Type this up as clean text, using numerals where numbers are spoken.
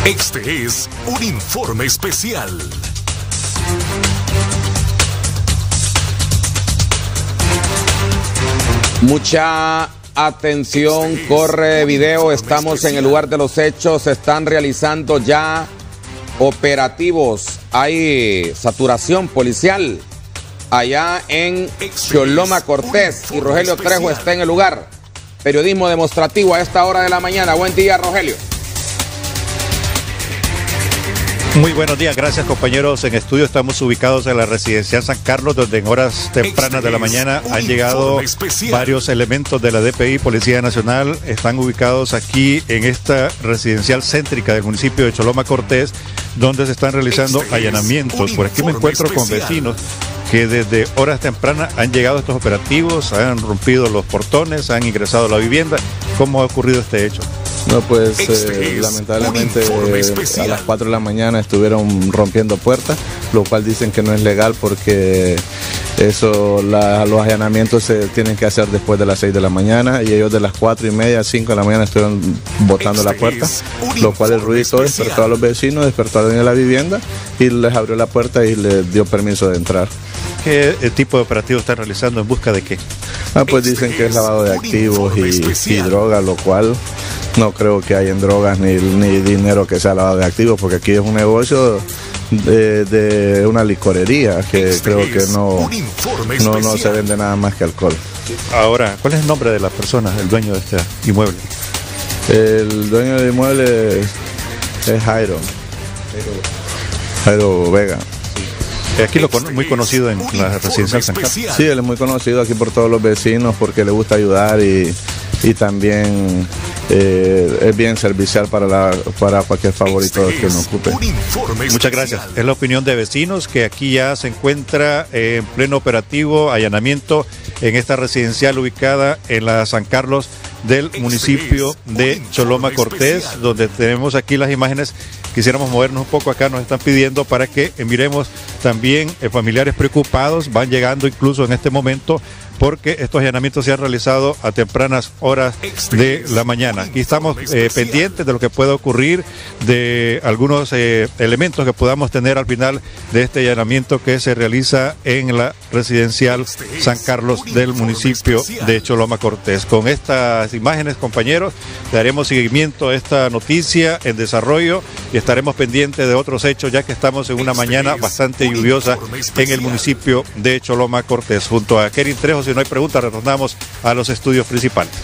Este es un informe especial. Mucha atención, corre video, estamos en el lugar de los hechos, se están realizando ya operativos, hay saturación policial allá en Choloma Cortés y Rogelio Trejo está en el lugar. Periodismo demostrativo a esta hora de la mañana. Buen día, Rogelio. Muy buenos días, gracias compañeros. En estudio estamos ubicados en la residencial San Carlos, donde en horas tempranas de la mañana han llegado varios elementos de la DPI, Policía Nacional. Están ubicados aquí en esta residencial céntrica del municipio de Choloma Cortés, donde se están realizando allanamientos. Por aquí me encuentro con vecinos que desde horas tempranas han llegado a estos operativos, han rompido los portones, han ingresado a la vivienda. ¿Cómo ha ocurrido este hecho? No, pues lamentablemente a las 4 de la mañana estuvieron rompiendo puertas, lo cual dicen que no es legal porque los allanamientos se tienen que hacer después de las 6 de la mañana y ellos de las 4:30 a 5 de la mañana estuvieron botando la puerta, lo cual el ruido despertó a los vecinos, despertó a alguien de la vivienda y les abrió la puerta y les dio permiso de entrar. ¿Qué tipo de operativo están realizando? ¿En busca de qué? Pues dicen que es lavado de activos y droga, lo cual no creo que hayan drogas ni dinero que sea lavado de activos, porque aquí es un negocio de una licorería que creo que no se vende nada más que alcohol. Ahora, ¿cuál es el nombre de la persona, el dueño de este inmueble? El dueño del inmueble es Jairo Vega. Aquí muy conocido en la residencia San Carlos. Sí, él es muy conocido aquí por todos los vecinos porque le gusta ayudar y también es bien servicial para cualquier favorito que uno ocupe. Muchas gracias. Es la opinión de vecinos que aquí ya se encuentra en pleno operativo, allanamiento en esta residencial ubicada en la San Carlos del municipio de Choloma Cortés, donde tenemos aquí las imágenes. Quisiéramos movernos un poco acá, nos están pidiendo para que miremos también familiares preocupados, van llegando incluso en este momento porque estos allanamientos se han realizado a tempranas horas de la mañana. Aquí estamos pendientes de lo que pueda ocurrir, de algunos elementos que podamos tener al final de este allanamiento que se realiza en la residencial San Carlos del municipio de Choloma Cortés. Con estas imágenes, compañeros, daremos seguimiento a esta noticia en desarrollo y estaremos pendientes de otros hechos, ya que estamos en una mañana bastante lluviosa en el municipio de Choloma Cortés. Junto a Kerin Trejo, si no hay preguntas, retornamos a los estudios principales.